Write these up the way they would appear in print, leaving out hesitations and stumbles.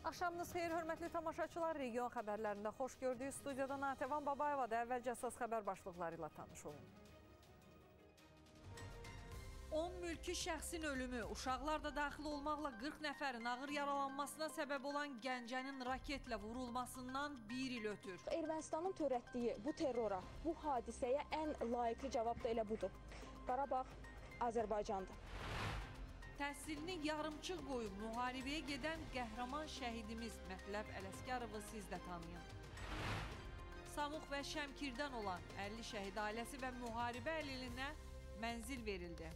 Axşamınız xeyir, hörmətli tamaşaçılar. Region xəbərlərində xoş gördük. Studiyada Natəvan Babayeva da əvvəlcə əsas xəbər başlıqları ilə tanış olun. 10 mülki şəxsin ölümü, uşaqlar da daxil olmaqla 40 nəfərin ağır yaralanmasına səbəb olan Gəncənin raketlə vurulmasından bir il ötür. Ermənistanın törətdiyi bu terrora, bu hadisəyə ən layiqli cavab da elə budur. Qarabağ Azərbaycandır. Təhsilini yarımçıq qoyub müharibəyə gedən qəhrəman şəhidimiz Mətləb Ələsgərovu siz də tanıyın. Samux və Şəmkirdən olan 50 şəhid ailəsi və müharibə əleyhinə mənzil verildi.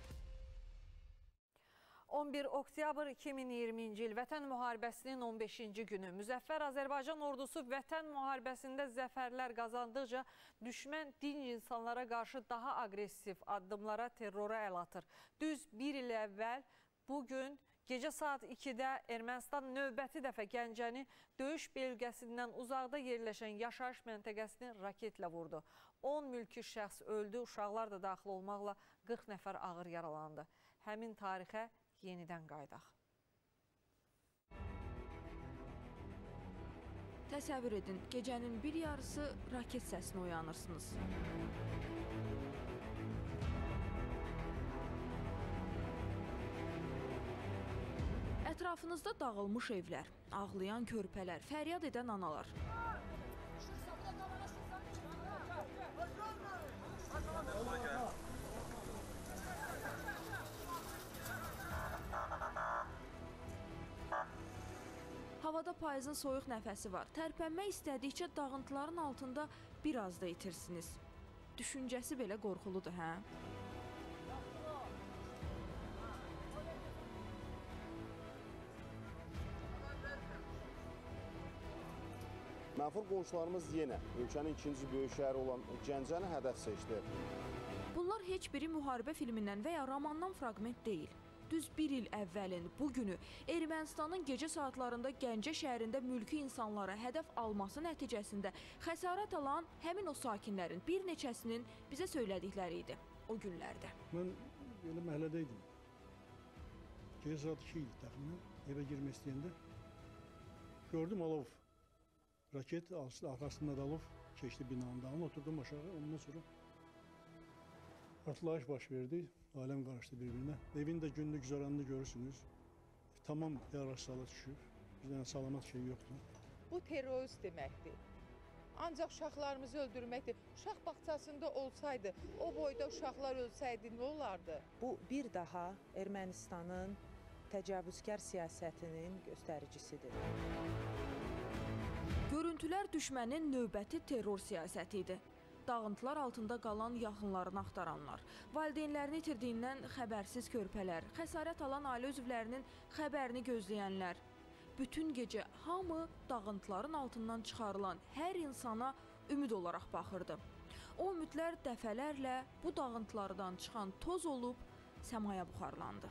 11 oktyabr 2020-ci il Vətən müharibəsinin 15-ci günü. Müzəffər Azərbaycan ordusu Vətən müharibəsində zəfərlər qazandıqca düşmən dinc insanlara qarşı daha aqressiv addımlara, terrora əl atır. Düz bir il əvvəl bugün gecə saat 2-də Ermənistan növbəti dəfə Gəncəni döyüş bölgəsindən uzaqda yerləşən yaşayış məntəqəsini raketlə vurdu. 10 mülki şəxs öldü, uşaqlar da daxil olmaqla 40 nəfər ağır yaralandı. Həmin tarixə yenidən qaydaq. Təsəvvür edin, gecənin bir yarısı raket səsinə oyanırsınız. Ətrafınızda dağılmış evlər, ağlayan körpələr, fəryad edən analar. Havada payızın soyuq nəfəsi var. Tərpənmək istədikcə dağıntıların altında biraz da itirsiniz. Düşüncəsi belə qorxuludur, hə? Mənfur qonşularımız yenə ölkənin ikinci böyük şəhəri olan Gəncəni hədəf seçdi. Bunlar heç biri müharibə filmindən və ya romandan fraqment deyil. Düz bir il əvvəlin bu günü Ermənistanın gecə saatlarında Gəncə şəhərində mülki insanlara hədəf alması nəticəsində xəsarət alan həmin o sakinlərin bir neçəsinin bizə söylədikləri idi o günlərdə. Mən elə məhəllədə idim. Gecə saat 2 idi təxminən, evə girmək istəyəndə gördüm alov. Raket arxasında da alov keçdi binanın dalına, oturdum aşağı, ondan sonra partlayış baş verdi. Aləm qarışdı bir-birinə. Evin də günlük güzəranını görürsünüz. Tamam yararsala düşüb. Bizdən salamat şey yoxdur. Bu terrorist deməkdir. Ancaq uşaqlarımızı öldürməkdir. Uşaq bağçasında olsaydı, o boyda uşaqlar ölsəydi nə olardı? Bu bir daha Ermənistanın təcavüzkar siyasətinin göstəricisidir. Görüntülər düşmənin növbəti terror siyasəti idi. Dağıntılar altında qalan yaxınlarını axtaranlar, valideynlərini itirdiyindən xəbərsiz körpələr, xəsarət alan ailə üzvlərinin xəbərini gözləyənlər. Bütün gecə hamı dağıntıların altından çıxarılan hər insana ümid olaraq baxırdı. O ümidlər dəfələrlə bu dağıntılardan çıxan toz olub səmaya buxarlandı.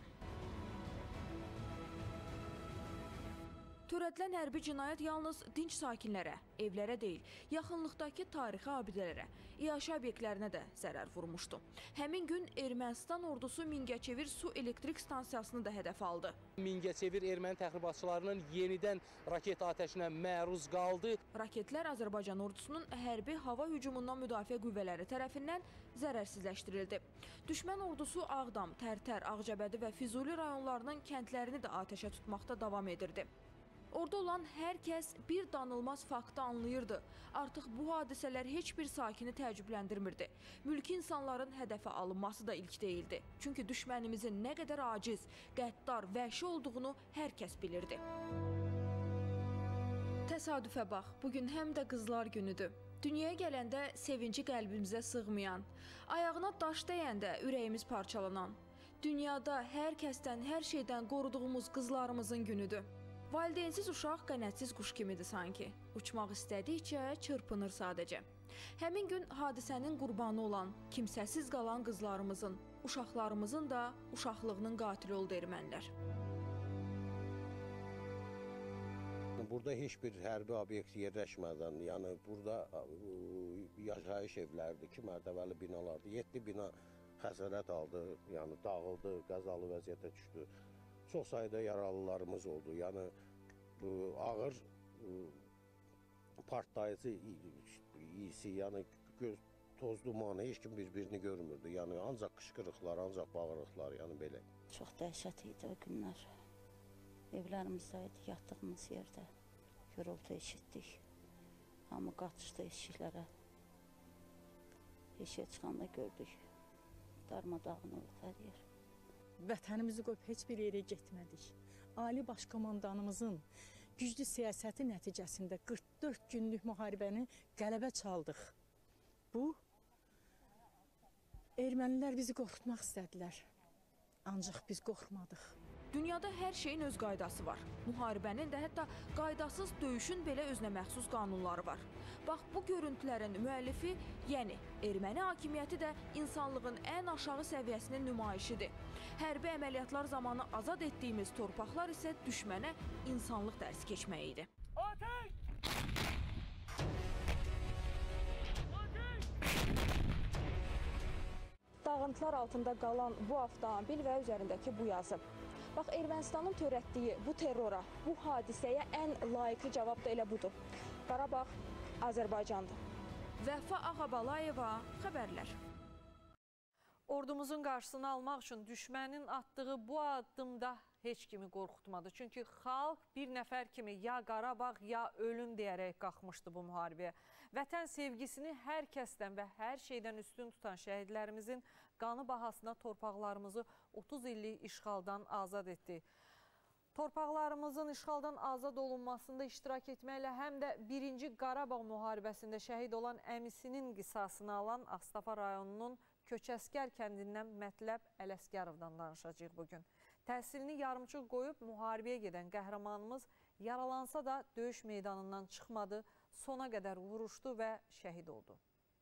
Törədilən hərbi cinayət yalnız dinc sakinlərə, evlərə deyil, yaxınlıqdakı tarixi abidələrə, iaşə obyektlərinə də zərər vurmuşdu. Həmin gün Ermənistan ordusu Mingəçevir su elektrik stansiyasını da hədəf aldı. Mingəçevir erməni təxribatçılarının yenidən raket atəşinə məruz qaldı. Raketlər Azərbaycan ordusunun hərbi hava hücumundan müdafiə qüvvələri tərəfindən zərərsizləşdirildi. Düşmən ordusu Ağdam, Tərtər, Ağcabədi və Füzuli rayonlarının kəndlərini də atəşə tutmaqda davam edirdi. Orada olan hər kəs bir danılmaz faktı anlayırdı. Artıq bu hadisələr heç bir sakini təəccübləndirmirdi. Mülki insanların hədəfə alınması da ilk deyildi. Çünki düşmənimizin nə qədər aciz, qəddar, vəhşi olduğunu hər kəs bilirdi. Təsadüfə bax, bugün həm də qızlar günüdür. Dünyaya gələndə sevinci qəlbimizə sığmayan, ayağına daş dəyəndə ürəyimiz parçalanan, dünyada hər kəsdən, hər şeydən qoruduğumuz qızlarımızın günüdür. Valideynsiz uşaq qənətsiz quş kimidir sanki. Uçmaq istədikcə çırpınır sadəcə. Həmin gün hadisənin qurbanı olan, kimsəsiz qalan qızlarımızın, uşaqlarımızın da uşaqlığının qatili oldu ermənilər. Burada heç bir hərbi obyekt yerləşmədən, yəni burada yaşayış evlərdir, 2 mərtəbəli binalardır, 7 bina xəsarət aldı, yəni dağıldı, qəzalı vəziyyətə düşdü. Çox sayda yaralılarımız oldu. Yəni ağır partlayıcı isi, yəni göz toz dumanı, heç kim bir-birini görmürdü. Yəni ancaq qışqırıqlar, ancaq bağırıqlar, yəni belə. Çox dəhşət idi o günlər. Evlərimizdəydi, yatdığımız yerdə gürültü eşitdik. Hamı qaçışdı eşiklərə. Eşiyə çıxanda gördük. Darmadağın oldu hər yer. Vətənimizi qoyub heç bir yerə getmədik. Ali Baş Komandanımızın güclü siyasəti nəticəsində 44 günlük müharibəni qələbə çaldıq. Bu, ermənilər bizi qorxutmaq istədilər. Ancaq biz qorxmadıq. Dünyada hər şeyin öz qaydası var. Müharibənin də hətta qaydasız döyüşün belə özünə məxsus qanunları var. Bax, bu görüntülərin müəllifi, yəni erməni hakimiyyəti də insanlığın ən aşağı səviyyəsinin nümayişidir. Hərbi əməliyyatlar zamanı azad etdiyimiz torpaqlar isə düşmənə insanlıq dərsi keçməyi idi. Dağıntılar altında qalan bu avtomobil və üzərindəki bu yazı. Bax, Ermənistanın törətdiyi bu terrora, bu hadisəyə ən layiqli cavab da elə budur. Qarabağ Azərbaycandır. Vəfa Ağabalayeva, xəbərlər. Ordumuzun qarşısını almaq üçün düşmənin atdığı bu addımda heç kimi qorxutmadı. Çünki xalq bir nəfər kimi ya Qarabağ, ya ölüm deyərək qalxmışdı bu müharibəyə. Vətən sevgisini hər kəsdən və hər şeydən üstün tutan şəhidlərimizin qanı bahasına torpaqlarımızı 30 illik işğaldan azad etdi. Torpaqlarımızın işğaldan azad olunmasında iştirak etməklə həm də 1-ci Qarabağ müharibəsində şəhid olan əmisinin qisasını alan Ağstafa rayonunun Köçəskər kəndindən Mətləb Ələsgərovdan danışacağıq bugün. Təhsilini yarımçıq qoyub müharibəyə gedən qəhrəmanımız yaralansa da döyüş meydanından çıxmadı, sona qədər vuruşdu və şəhid oldu.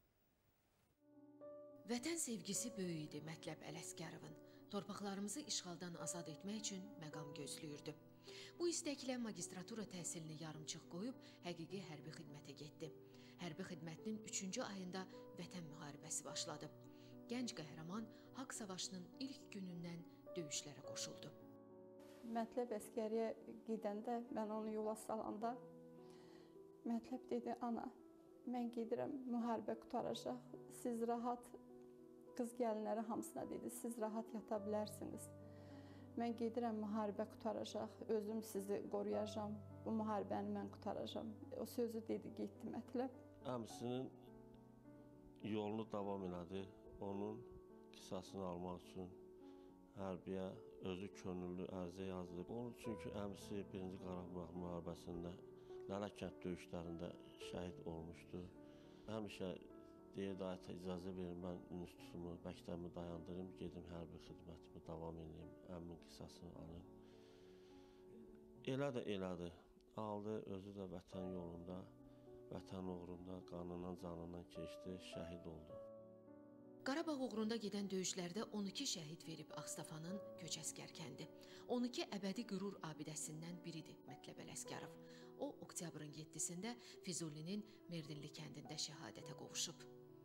Vətən sevgisi böyük idi Mətləb Ələsgərovun. Torpaqlarımızı işğaldan azad etmək üçün məqam gözləyirdi. Bu istəklə magistratura təhsilini yarımçıq qoyub həqiqi hərbi xidmətə getdi. Hərbi xidmətinin 3-cü ayında Vətən müharibəsi başladı. Gənc qəhrəman Haqq Savaşının ilk günündən döyüşlərə qoşuldu. Mətləb əskəriyə gedəndə, mən onu yola salanda, Mətləb dedi, ana, mən gedirəm, müharibə qutaracaq, siz rahat, qız gəlinləri hamısına dedi, siz rahat yata bilərsiniz. Mən gedirəm, müharibə qutaracaq, özüm sizi qoruyacam, bu müharibəni mən qutaracam. O sözü dedi, getdi Mətləb. Əmsinin yolunu davam elədi, onun qisasını almaq üçün hərbiyə özü könüllü ərizə yazdı. Onun çünki əmsi 1-ci Qarabağ müharibəsində Lələkənd döyüşlərində şəhid olmuşdu. Həmişə deyirdi, icazə verin, mən institutumu, məktəbimi dayandırım, gedim hərbi xidmətimi davam edeyim, əmmin qisasını alım. Elə də elədi. Aldı, özü də vətən yolunda, vətən uğrunda, qanından, canından keçdi, şəhid oldu. Qarabağ uğrunda gedən döyüşlərdə 12 şəhid verib Ağstafanın Köçəskər kəndi. 12 əbədi qürur abidəsindən biridir Mətləb Ələsgərov. O, oktyabrın 7-sində Füzulinin Merdinli kəndində şəhadətə qovuşub.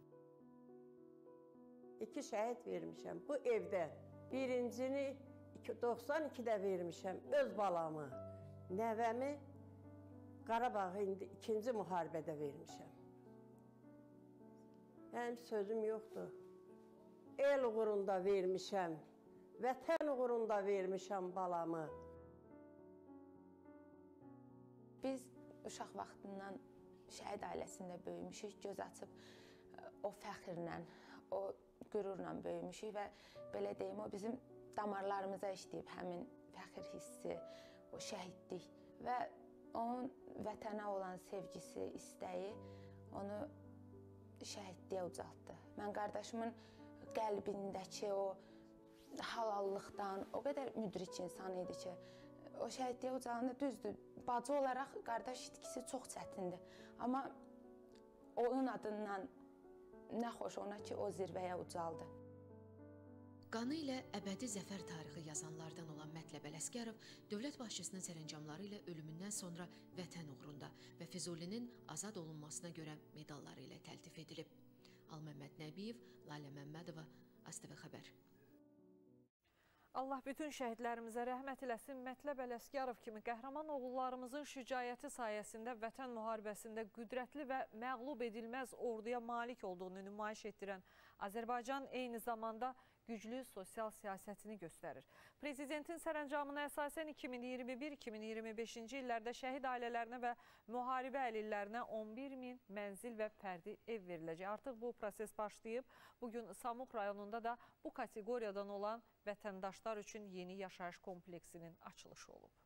2 şəhid vermişəm bu evdə. Birincini 92-də vermişəm öz balamı, nəvəmi Qarabağı indi 2-ci müharibədə vermişəm. Mənim sözüm yoxdur. El uğrunda vermişəm, vətən uğrunda vermişəm balamı. Biz uşaq vaxtından şəhid ailəsində böyümüşük, göz açıb o fəxrlə, o qürurla böyümüşük və belə deyim, o bizim damarlarımıza işləyib həmin fəxr hissi, o şəhidlik və onun vətənə olan sevgisi, istəyi onu şəhidliyə ucaltdı. Mən qardaşımın qəlbindəki o halallıqdan o qədər müdrik insan idi ki, o şəhidliyə ucalanda düzdür, bacı olaraq qardaş itkisi çox çətindir. Amma onun adından nə xoş ona ki, o zirvəyə ucaldı. Qanı ilə əbədi zəfər tarixi yazanlardan olan Mətləb Ələsgərov dövlət başçısının sərəncamları ilə ölümündən sonra vətən uğrunda və Füzulinin azad olunmasına görə medalları ilə təltif edilib. Alməmməd Nəbiyev, Lalə Məmmədova, ASTV Xəbər. Allah bütün şəhidlərimizə rəhmət eləsin. Mətləb Ələsgərov kimi qəhrəman oğullarımızın şücaəti sayəsində vətən müharibəsində qüdrətli və məğlub edilməz orduya malik olduğunu nümayiş etdirən Azərbaycan eyni zamanda güclü sosial siyasətini göstərir. Prezidentin sərəncamına əsasən 2021-2025-ci illərdə şəhid ailələrinə və müharibə əlillərinə 11 min mənzil və fərdi ev veriləcək. Artıq bu proses başlayıb. Bugün Samux rayonunda da bu kateqoriyadan olan vətəndaşlar üçün yeni yaşayış kompleksinin açılışı olub.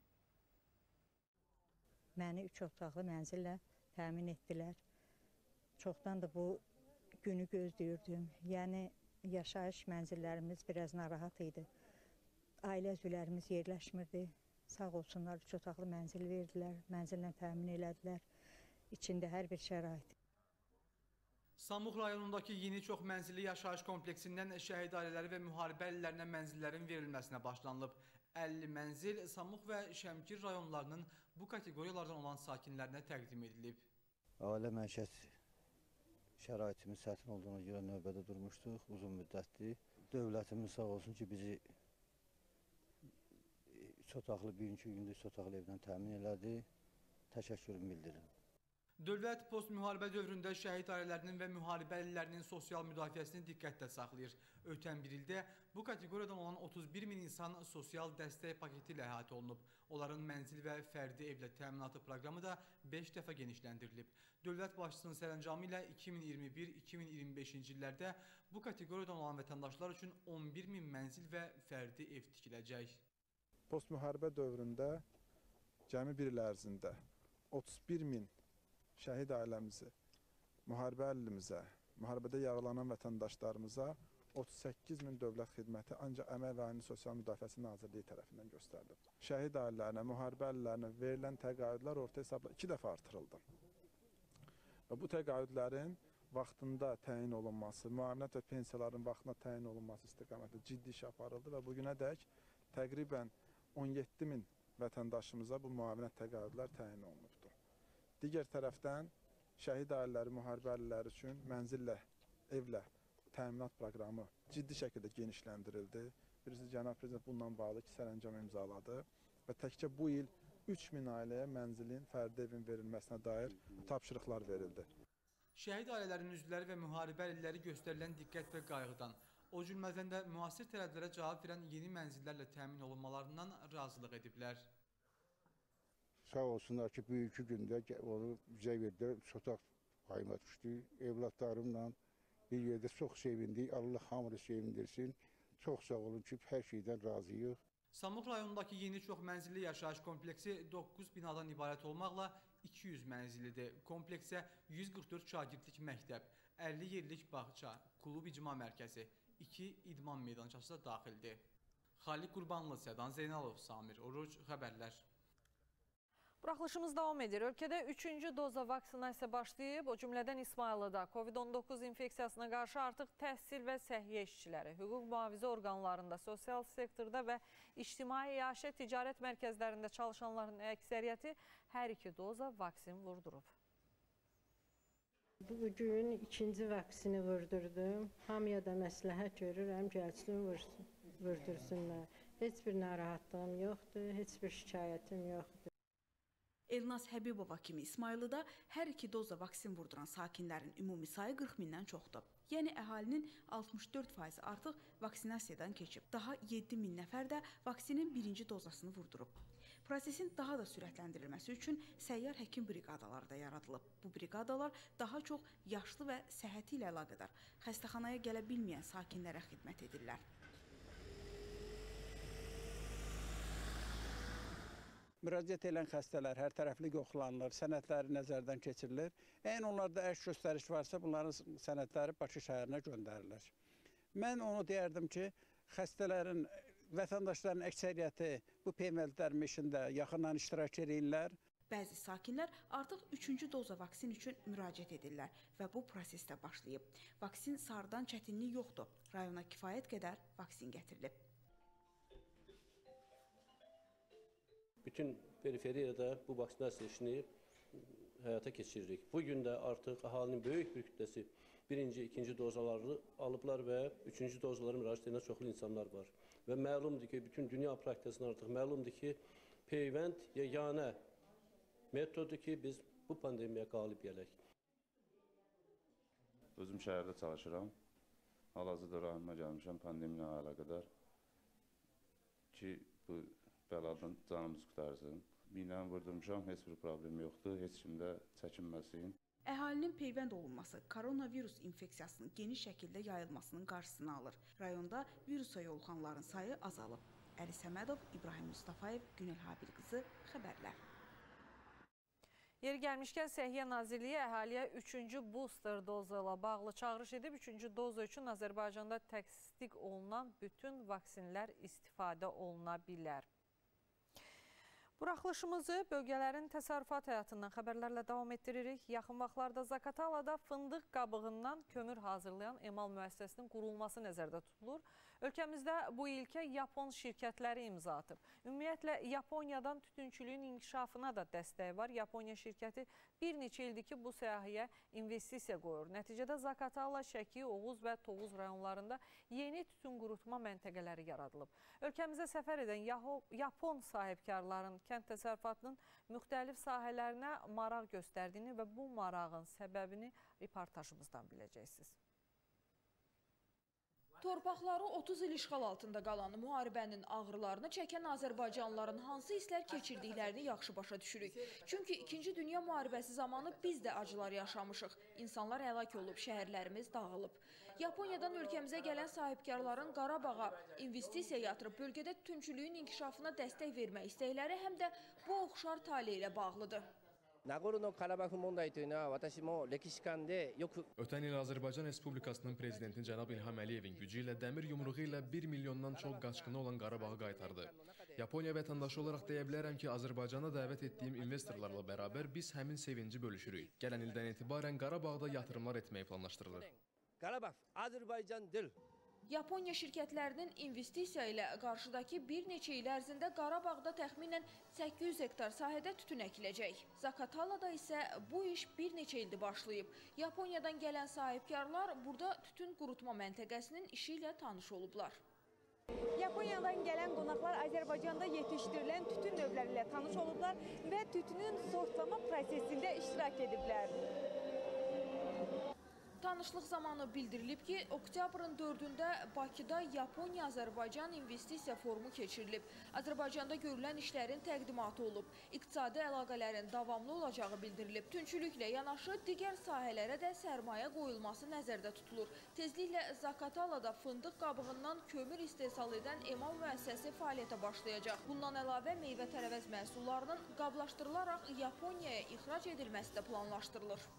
Məni 3 otaqlı mənzillə təmin etdilər. Çoxdan da bu günü gözləyirdim. Yəni, yaşayış mənzillərimiz biraz narahat idi. Ailə üzvlərimiz yerləşmirdi. Sağ olsunlar, 3 otaqlı mənzil verdilər, mənzillə təmin elədilər. İçində hər bir şərait. Samux rayonundakı yeni çox mənzilli yaşayış kompleksindən şəhid ailələri və müharibə əlillərinə mənzillərin verilməsinə başlanılıb. 50 mənzil Samux və Şəmkir rayonlarının bu kateqoriyalardan olan sakinlərinə təqdim edilib. Ailə məişət şəraitimiz çətin olduğuna görə növbədə durmuşduq, uzun müddətli. Dövlətimiz sağ olsun ki, bizi 3 otaqlı, bugünkü gündə 3 otaqlı evdən təmin elədi. Təşəkkürümü bildirirəm. Dövlət post-müharibə dövründə şəhid ailələrinin və müharibə əlillərinin sosial müdafiəsini diqqətdə saxlayır. Ötən bir ildə bu kateqoriyadan olan 31 min insan sosial dəstək paketi ilə əhatə olunub. Onların mənzil və fərdi evlə təminatı proqramı da 5 dəfə genişləndirilib. Dövlət başçısının sərəncamı ilə 2021-2025-ci illərdə bu kateqoriyadan olan vətəndaşlar üçün 11 min mənzil və fərdi ev tikiləcək. Post-müharibə dövründə cəmi bir il ərzində 31 min şəhid ailəmizi, müharibə əllimizə, müharibədə yaralanan vətəndaşlarımıza 38 min dövlət xidməti ancaq Əmək və Əhalinin Sosial Müdafiəsi Nazirliyi tərəfindən göstərilib. Şəhid ailələrinə, müharibə əlillərinə verilən təqaüdlər orta hesabla 2 dəfə artırıldı. Və bu təqaüdlərin vaxtında təyin olunması, müavinət və pensiyaların vaxtına təyin olunması istiqamətində ciddi iş aparıldı və bugünədək təqribən 17 min vətəndaşımıza bu müavinət təqaüdlər təyin olunubdur. Digər tərəfdən şəhid ailələri, müharibə əlilləri üçün mənzillə, evlə təminat proqramı ciddi şəkildə genişləndirildi. Birisi Cənab Prezident bununla bağlı ki, sərəncam imzaladı və təkcə bu il 3000 ailəyə mənzilin, fərdi evin verilməsinə dair tapşırıqlar verildi. Şəhid ailələrinin üzvləri və müharibə əlilləri göstərilən diqqət və qayğıdan, o cümlədən də müasir tələblərə cavab verən yeni mənzillərlə təmin olunmalarından razılıq ediblər. Sağ olsunlar ki, bugünkü gündə onu bizə verdilər, sotaq payıma düşdü. Evlatlarımla bir yerdə çox sevindik. Allah hamını sevindirsin. Çox sağ olun ki, hər şeydən razıyıq. Samux rayonundakı yeni çox mənzilli yaşayış kompleksi 9 binadan ibarət olmaqla 200 mənzillidir. Kompleksə 144 şagirdlik məktəb, 50 yerlik bağça, klub icma mərkəzi, 2 idman meydançası da daxildir. Xaliq Qurbanlı, Sədan Zeynalov, Samir Oruc, xəbərlər. Buraxılışımız davam edir. Ölkədə 3-cü doza vaksinasiya başlayıb. O cümlədən İsmayılıda COVID-19 infeksiyasına qarşı artıq təhsil və səhiyyə işçiləri, hüquq mühafizə orqanlarında, sosial sektorda və ictimai iaşə ticarət mərkəzlərində çalışanların əksəriyyəti hər 2 doza vaksin vurdurub. Bugün 2-ci vaksini vurdurdum. Hamıya da məsləhət görürəm, gəlsin vurdursunlar. Heç bir narahatlığım yoxdur, heç bir şikayətim yoxdur. Elnaz Həbibova kimi İsmayılıda hər 2 doza vaksin vurduran sakinlərin ümumi sayı 40 mindən çoxdur. Yəni əhalinin 64% artıq vaksinasiyadan keçib. Daha 7 min nəfər də vaksinin 1-ci dozasını vurdurub. Prosesin daha da sürətləndirilməsi üçün səyyar həkim briqadaları da yaradılıb. Bu briqadalar daha çox yaşlı və səhhəti ilə əlaqədar xəstəxanaya gələ bilməyən sakinlərə xidmət edirlər. Müraciət edən xəstələr hər tərəfli yoxlanılır, sənədləri nəzərdən keçirilir. Əgər onlarda əks göstəriş varsa, bunların sənədləri Bakı şəhərinə göndərilir. Mən onu deyərdim ki, xəstələrin, vətəndaşların əksəriyyəti bu peyvəndlərin işində yaxından iştirak edirlər. Bəzi sakinlər artıq 3-cü doza vaksin üçün müraciət edirlər və bu prosesdə başlayıb. Vaksin sarıdan çətinlik yoxdur. Rayona kifayət qədər vaksin gətirilib. Bütün periferiyada bu vaksinasiya işini həyata keçiririk. Bugün də artıq əhalinin böyük bir kütləsi birinci, ikinci dozalarını alıblar və üçüncü dozaları müraciət edən çoxlu insanlar var. Və məlumdur ki, bütün dünya praktikasından artıq məlumdur ki, peyvənd yeganə metoddur ki, biz bu pandemiyaya qalib gələk. Özüm şəhərdə çalışıram. Hal-hazırda rayonuma gəlmişəm pandemiya ilə əlaqədar ki, bu bəladan canımız qutarsın. Minəni vurdurmuşam, heç bir problem yoxdur, heç kimdə çəkinməsin. Əhalinin peyvənd olunması koronavirus infeksiyasının geniş şəkildə yayılmasının qarşısını alır. Rayonda virusa yoluxanların sayı azalıb. Əli Səmədov, İbrahim Mustafayev, Günel Habil qızı, xəbərlər. Yeri gəlmişkən Səhiyyə Nazirliyi əhaliyə 3-cü booster dozu ilə bağlı çağırış edib. 3-cü dozu üçün Azərbaycanda təsdiq olunan bütün vaksinlər istifadə oluna bilər. Buraxılışımızı bölgələrin təsərrüfat həyatından xəbərlərlə davam etdiririk. Yaxın vaxtlarda Zaqatalada fındıq qabığından kömür hazırlayan emal müəssisəsinin qurulması nəzərdə tutulur. Ölkəmizdə bu ilkə Yapon şirkətləri imza atıb. Ümumiyyətlə, Yaponiyadan tütünçülüyün inkişafına da dəstəyi var. Yaponiya şirkəti bir neçə ildir ki, bu sahəyə investisiya qoyur. Nəticədə Zaqatala, Şəki, Oğuz və Tovuz rayonlarında yeni tütün qurutma məntəqələri yaradılıb. Ölkəmizə səfər edən Yapon sahibkarların kənd təsərrüfatının müxtəlif sahələrinə maraq göstərdiyini və bu marağın səbəbini reportajımızdan biləcəksiniz. Torpaqları 30 il işğal altında qalan müharibənin ağrılarını çəkən Azərbaycanlıların hansı hisslər keçirdiklərini yaxşı başa düşürük. Çünki 2-ci Dünya müharibəsi zamanı biz də acılar yaşamışıq. İnsanlar həlak olub, şəhərlərimiz dağılıb. Yaponiyadan ölkəmizə gələn sahibkarların Qarabağa investisiya yatırıb bölgədə tütünçülüyün inkişafına dəstək vermək istəkləri həm də bu oxşar tale ilə bağlıdır. Ötən il Azərbaycan Respublikasının prezidenti cənab İlham Əliyevin gücü ilə dəmir yumruğu ilə 1 milyondan çox qaçqını olan Qarabağı qaytardı. Yaponiya vətəndaşı olaraq deyə bilərəm ki, Azərbaycana dəvət etdiyim investorlarla bərabər biz həmin sevinci bölüşürük. Gələn ildən etibarən Qarabağda yatırımlar etməyi planlaşdırılır. Qarabağ, Azərbaycandır. Yaponiya şirkətlərinin investisiya ilə qarşıdakı bir neçə il ərzində Qarabağda təxminən 800 hektar sahədə tütün əkiləcək. Zaqatalada isə bu iş bir neçə ildir başlayıb. Yaponiyadan gələn sahibkarlar burada tütün qurutma məntəqəsinin işi ilə tanış olublar. Yaponiyadan gələn qonaqlar Azərbaycanda yetişdirilən tütün növləri ilə tanış olublar və tütünün sortlama prosesində iştirak ediblər. Tanışlıq zamanı bildirilib ki, oktyabrın 4-də Bakıda Yaponiya-Azərbaycan investisiya forumu keçirilib. Azərbaycanda görülən işlərin təqdimatı olub. İqtisadi əlaqələrin davamlı olacağı bildirilib. Tütünçülüklə yanaşı digər sahələrə də sərmayə qoyulması nəzərdə tutulur. Tezliklə Zaqatalada fındıq qabığından kömür istehsal edən emal müəssisəsi fəaliyyətə başlayacaq. Bundan əlavə meyvə-tərəvəz məhsullarının qablaşdırılaraq Yaponiyaya ixrac edilməsi də planlaşdırılır.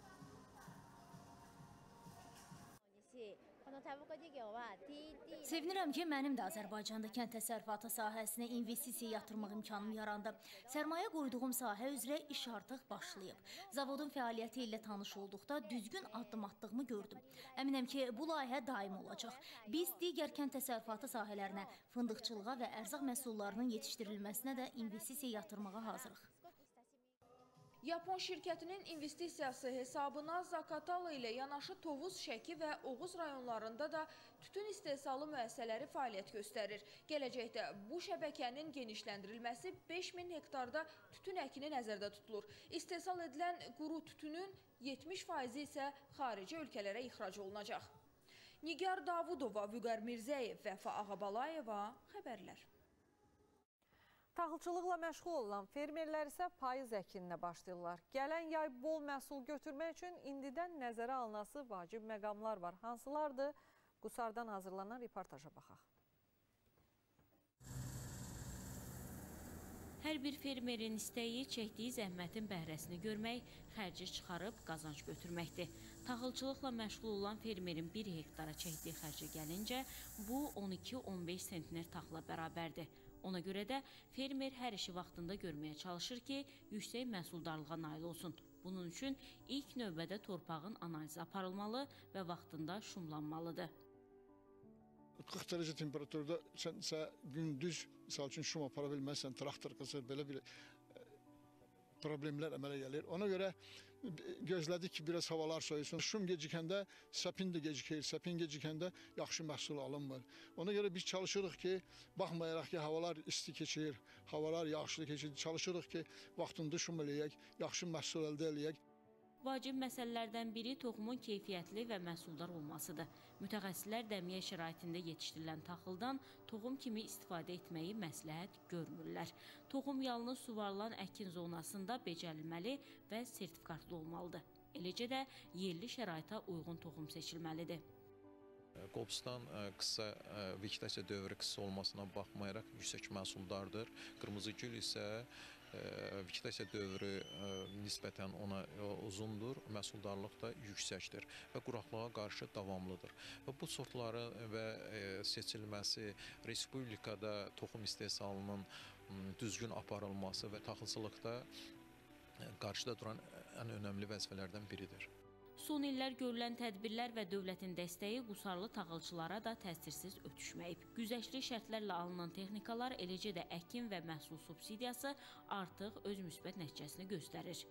Sevinirəm ki, mənim də Azərbaycanda kənd təsərrüfatı sahəsinə investisiya yatırmaq imkanım yarandı. Sərmayə qoyduğum sahə üzrə iş artıq başlayıb. Zavodun fəaliyyəti ilə tanış olduqda düzgün addım atdığımı gördüm. Əminəm ki, bu layihə daim olacaq. Biz digər kənd təsərrüfatı sahələrinə, fındıqçılığa və ərzaq məhsullarının yetişdirilməsinə də investisiya yatırmağa hazırıq. Yapon şirkətinin investisiyası hesabına Zaqatala ilə yanaşı Tovuz, Şəki və Oğuz rayonlarında da tütün istehsalı müəssisələri fəaliyyət göstərir. Gələcəkdə bu şəbəkənin genişləndirilməsi 5000 hektarda tütün əkini nəzərdə tutulur. İstehsal edilən quru tütünün 70% isə xarici ölkələrə ixrac olunacaq. Nigar Davudova, Vüqar Mirzəyev, Vəfa Ağabalayeva, xəbərlər. Taxılçılıqla məşğul olan fermerlər isə payız əkininə başlayırlar. Gələn yay bol məhsul götürmək üçün indidən nəzərə alınası vacib məqamlar var. Hansılardır? Qusardan hazırlanan reportaja baxaq. Hər bir fermerin istəyi çəkdiyi zəhmətin bəhrəsini görmək, xərci çıxarıb qazanc götürməkdir. Taxılçılıqla məşğul olan fermerin 1 hektara çəkdiyi xərcə gəlincə, bu 12-15 sentner taxıla bərabərdir. Ona görə də fermer hər işi vaxtında görməyə çalışır ki, yüksək məhsuldarlığa nail olsun. Bunun üçün ilk növbədə torpağın analizi aparılmalı və vaxtında şumlanmalıdır. 40 dərəcə temperaturda sənsə gündüz, misal üçün şum apara bilməzsən, traktor qızır, belə bir problemlər əmələ gəlir. Ona görə gözlədik ki, biraz havalar soyusun. Şum gecikəndə səpin də gecikir, səpin gecikəndə yaxşı məhsul alınmır. Ona görə biz çalışırıq ki, baxmayaraq ki, havalar isti keçir, havalar yağışlı keçir, çalışırıq ki, vaxtında şum eləyək, yaxşı məhsul əldə eləyək. Vacib məsələlərdən biri toxumun keyfiyyətli və məhsuldar olmasıdır. Mütəxəssislər dəmiyə şəraitində yetişdirilən taxıldan toxum kimi istifadə etməyi məsləhət görmürlər. Toxum yalnız suvarılan əkin zonasında becərilməli və sertifikatlı olmalıdır. Eləcə də yerli şəraitə uyğun toxum seçilməlidir. Qobustan qısa vegetasiya dövrü qısa olmasına baxmayaraq yüksək məhsuldardır. Qırmızı gül isə vegetasiya dövrü nisbətən ona uzundur, məhsuldarlıq da yüksəkdir və quraqlığa qarşı davamlıdır. Və bu sortların və seçilməsi, respublikada toxum istehsalının düzgün aparılması və taxılçılıqda qarşıda duran ən önəmli vəzifələrdən biridir. Son illər görülən tədbirlər və dövlətin dəstəyi qusarlı taxılçılara da təsirsiz ötüşməyib. Güzəştli şərtlərlə alınan texnikalar, eləcə də əkin və məhsul subsidiyası artıq öz müsbət nəticəsini göstərir.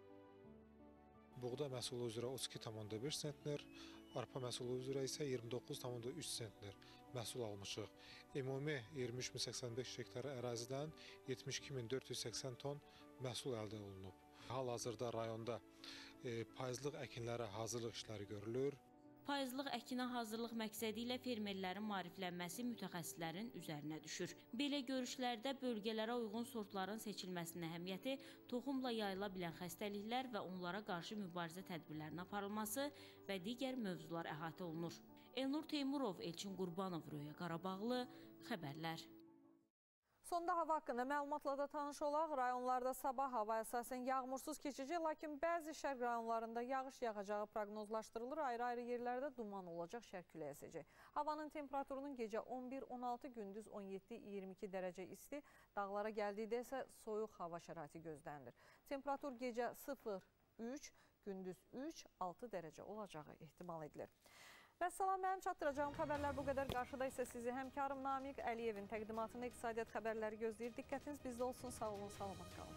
Buğda məhsulu üzrə 32,1 sentner, arpa məhsulu üzrə isə 29,3 sentner məhsul almışıq. Ümumi 23.085 hektar ərazidən 72.480 ton məhsul əldə olunub. Hal-hazırda rayonda payızlıq əkinlərə hazırlıq işləri görülür. Payızlıq əkinə hazırlıq məqsədi ilə fermerlərin maariflənməsi mütəxəssislərin üzərinə düşür. Belə görüşlərdə bölgələrə uyğun sortların seçilməsinin əhəmiyyəti, toxumla yayıla bilən xəstəliklər və onlara qarşı mübarizə tədbirlərinin aparılması və digər mövzular əhatə olunur. Elnur Teymurov, Elçin Qurbanov, Röya Qarabağlı, Xəbərlər. Sonda hava haqqında məlumatla da tanış olaq. Rayonlarda sabah hava əsasən yağmursuz keçəcək, lakin bəzi şərq rayonlarında yağış yağacağı proqnozlaşdırılır. Ayrı-ayrı yerlərdə duman olacaq, şərq küləyi əsəcək. Havanın temperaturunun gecə 11-16, gündüz 17-22 dərəcə isti, dağlara gəldikdə isə soyuq hava şəraiti gözlənilir. Temperatur gecə 0-3, gündüz 3-6 dərəcə olacağı ehtimal edilir. Vəssalam, mənim çatdıracağım xəbərlər bu qədər. Qarşıda isə sizi həmkarım Namiq Əliyevin təqdimatında iqtisadiyyat xəbərləri gözləyir. Diqqətiniz bizdə olsun, sağ olun, salamat qalın.